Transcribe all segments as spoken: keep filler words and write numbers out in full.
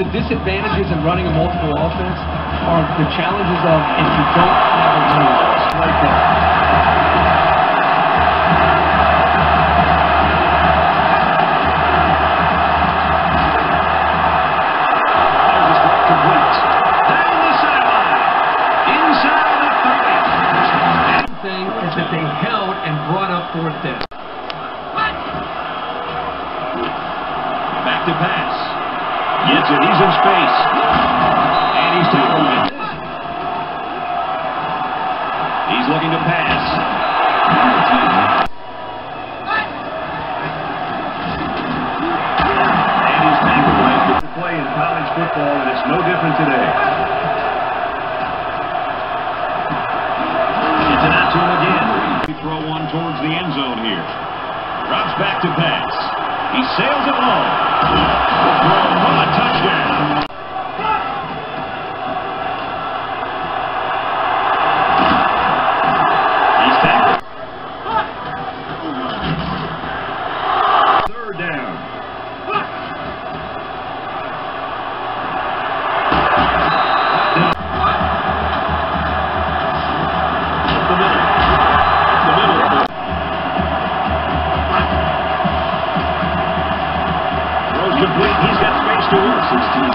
the disadvantages in running a multiple offense are the challenges of if you don't have a running back like that. Is that they held and brought up fourth down. Back to pass. Gets it. He's in space. And he's tackled it. He's looking to pass. And he's tackled right to play in college football, and it's no different today. Gets it out to him again. Throw one towards the end zone here. Drops back to pass. He sails it low. The throw for a touchdown. He's tackled. Third down. Complete. He's got space to work. sixteen.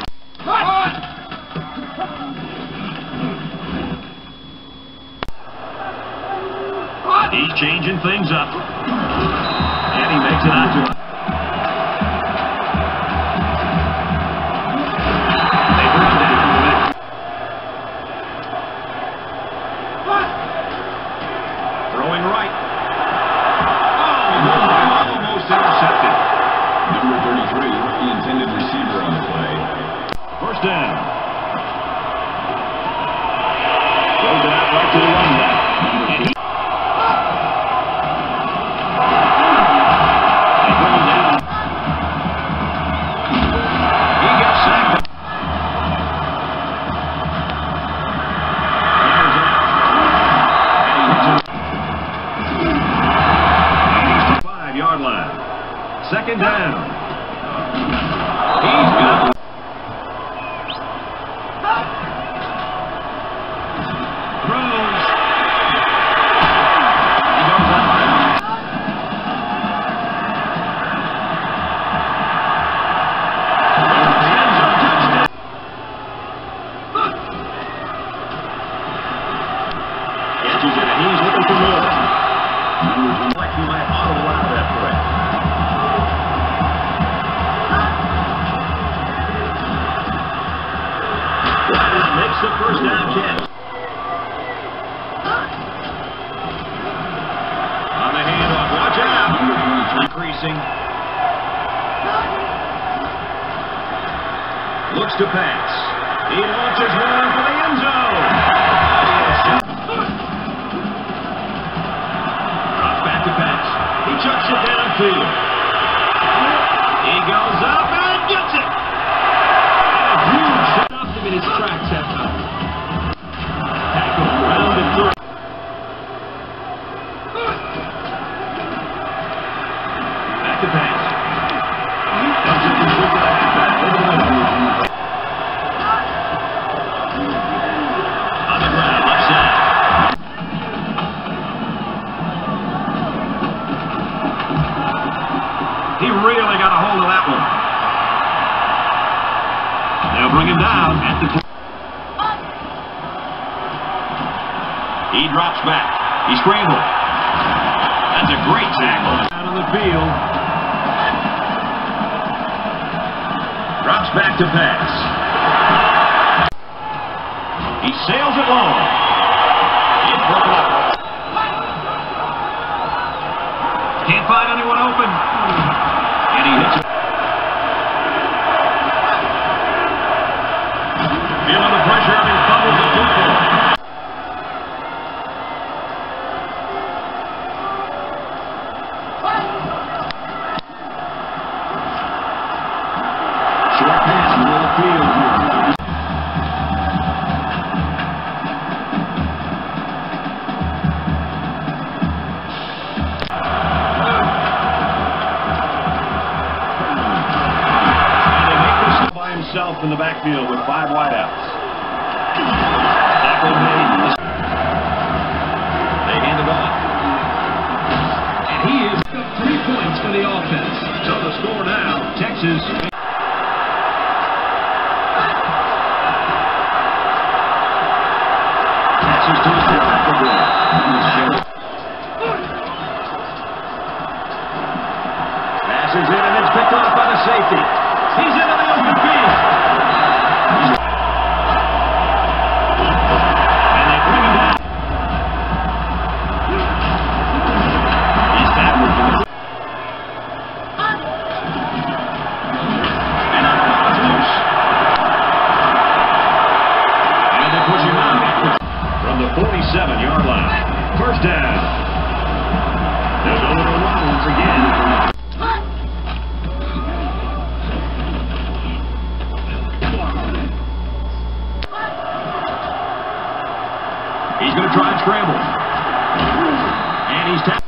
He's changing things up. And he makes it out to him. They bring him down to the throwing right. Oh, almost intercepted. Number thirty-three, the intended receiver on the play. First down. Throws it out right to the run back. And he they bring him down. He gets sacked. And he's to the five-yard line. Second down. He's got it. Throws. He goes up. Touchdown. Catches it, and he's looking for more. Like he might auto allow that play. Makes the first down catch. On the handoff, watch out. Increasing. Looks to pass. He launches one for the end zone. Drops back to pass. He chucks it downfield. He goes up and gets it. A huge shot him in his tracks that time. Tackle round and through. Back to pass. Dumps it complete to the halfback over the middle. On the ground, left side. He really got a hold of that one. They'll bring him down at the... He drops back. He scrambled. That's a great tackle. Out on the field. Drops back to pass. He sails it long. It's broken up. Can't find anyone open. And he hits it. Feeling the pressure and he fumbles the football. Short pass, middle of the field. Both in the backfield with five wideouts. Tackle made. They hand it off. And he is up three points for the offense. So the score now, Texas. Passes to his quarterback. Passes in and it's picked off by the safety. He's into the open field. And they bring him down. He's backward from the... And now it's loose. And they push him out. From the forty-seven yard line. First down. There's a little run once again. He's going to try and scramble. And he's tapped.